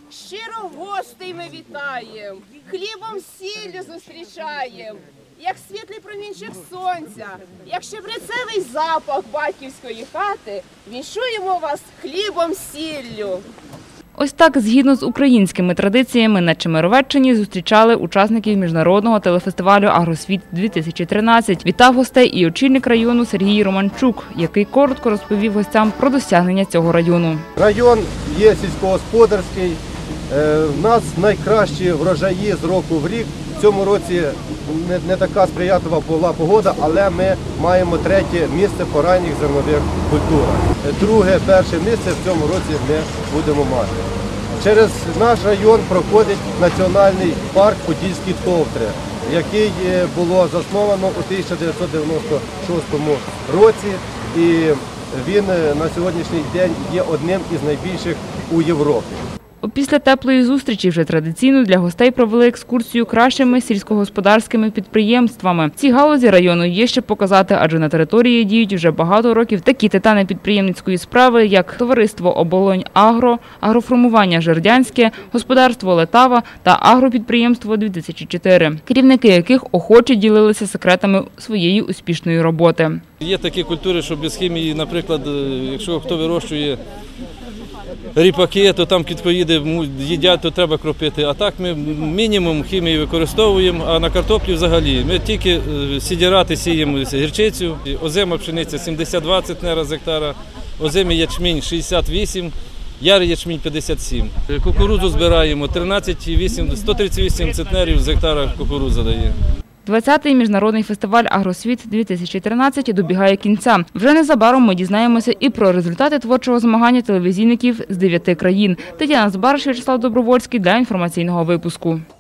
Щиро гостей ми вітаєм, хлібом сіллю зустрічаєм, як світлий промінчик сонця, як щебрецевий запах батьківської хати, віншуємо вас хлібом сіллю. Ось так, згідно з українськими традиціями, на Чемеровеччині зустрічали учасників міжнародного телефестивалю «Агросвіт-2013». Вітав гостей і очільник району Сергій Романчук, який коротко розповів гостям про досягнення цього району. Район є сільськогосподарський, в нас найкращі врожаї з року в рік. В цьому році не така сприятлива була погода, але ми маємо 3-е місце по ранніх зернових культурах. 2-е, 1-е місце в цьому році ми будемо мати. Через наш район проходить національний парк Подільські Товтри, який було засновано у 1996 році, і він на сьогоднішній день є одним із найбільших у Європі. Після теплої зустрічі вже традиційно для гостей провели екскурсію кращими сільськогосподарськими підприємствами. Ці галузі району є ще показати, адже на території діють вже багато років такі титани підприємницької справи, як товариство «Оболонь-Агро», агроформування «Жердянське», господарство «Летава» та агропідприємство «2004», керівники яких охоче ділилися секретами своєї успішної роботи. Є такі культури, що без хімії, наприклад, якщо хто вирощує ріпаки, то там кіткоїди їдять, то треба кропити. А так ми мінімум хімії використовуємо, а на картоплі взагалі. Ми тільки сідірати сіємо гірчицю, озима пшениця 72 центнера з гектара, озимий ячмінь 68, ярий ячмінь 57. Кукурудзу збираємо 138 центнерів з гектара кукурудза дає. 20-й міжнародний фестиваль «Агросвіт-2013» добігає кінця. Вже незабаром ми дізнаємося і про результати творчого змагання телевізійників з 9 країн. Тетяна Збараш, Вячеслав Добровольський для інформаційного випуску.